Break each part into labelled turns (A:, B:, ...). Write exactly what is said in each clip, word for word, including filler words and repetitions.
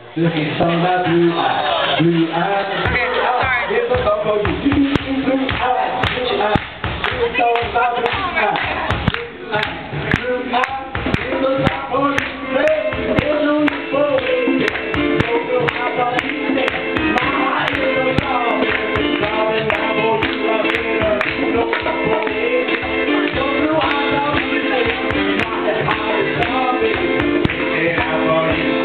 A: This is sung by Blue Eyes. Blue Eyes. Here's a song for you. Blue Eyes. Blue Eyes. Here's a song by Blue Eyes. Blue Eyes. Blue Eyes. Here's a song for you. There's no need for waiting. Don't know how about you say. My eyes are so soft. Darling, I want you up there. Don't stop for me. Don't know how about you say. My eyes are soft, baby. Hey, how are you?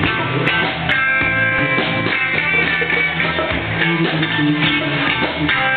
B: Thank you.